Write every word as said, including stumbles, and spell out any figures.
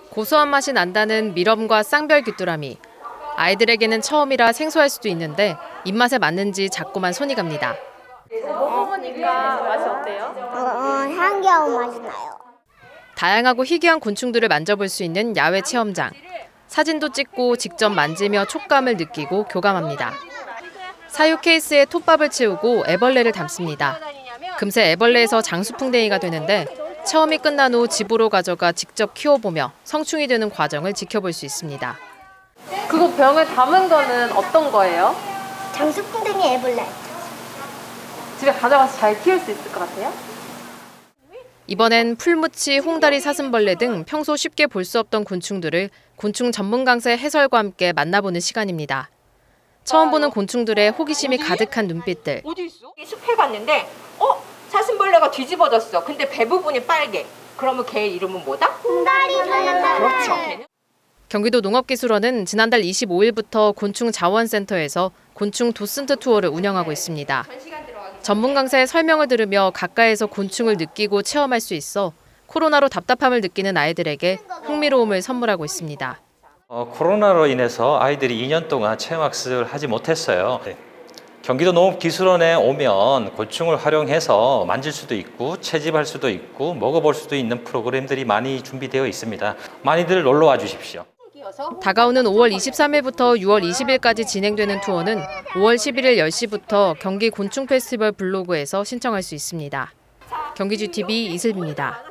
고소한 맛이 난다는 밀엄과 쌍별 귀뚜라미. 아이들에게는 처음이라 생소할 수도 있는데 입맛에 맞는지 자꾸만 손이 갑니다. 먹어보니까 맛이 어때요? 어, 어, 향기로운 맛이 나요. 다양하고 희귀한 곤충들을 만져볼 수 있는 야외 체험장. 사진도 찍고 직접 만지며 촉감을 느끼고 교감합니다. 사유 케이스에 톱밥을 채우고 애벌레를 담습니다. 금세 애벌레에서 장수풍뎅이가 되는데 체험이 끝난 후 집으로 가져가 직접 키워보며 성충이 되는 과정을 지켜볼 수 있습니다. 그거 병에 담은 거는 어떤 거예요? 장수풍뎅이 애벌레. 집에 가져가서 잘 키울 수 있을 것 같아요? 이번엔 풀무치, 홍다리 사슴벌레 등 평소 쉽게 볼 수 없던 곤충들을 곤충 전문 강사의 해설과 함께 만나보는 시간입니다. 처음 보는 곤충들의 호기심이 가득한 눈빛들. 어디 있어? 숲에 갔는데 어? 사슴벌레가 뒤집어졌어. 근데 배 부분이 빨개. 그러면 걔 이름은 뭐다? 홍다리 사슴벌레. 그렇죠. 걔는? 경기도 농업기술원은 지난달 이십오일부터 곤충 자원센터에서 곤충 도슨트 투어를 운영하고 있습니다. 전문 강사의 설명을 들으며 가까이서 곤충을 느끼고 체험할 수 있어 코로나로 답답함을 느끼는 아이들에게 흥미로움을 선물하고 있습니다. 어, 코로나로 인해서 아이들이 이 년 동안 체험학습을 하지 못했어요. 네. 경기도 농업기술원에 오면 곤충을 활용해서 만질 수도 있고 채집할 수도 있고 먹어볼 수도 있는 프로그램들이 많이 준비되어 있습니다. 많이들 놀러와 주십시오. 다가오는 오월 이십삼일부터 유월 이십일까지 진행되는 투어는 오월 십일일 열 시부터 경기 곤충 페스티벌 블로그에서 신청할 수 있습니다. 경기지티비 이슬비입니다.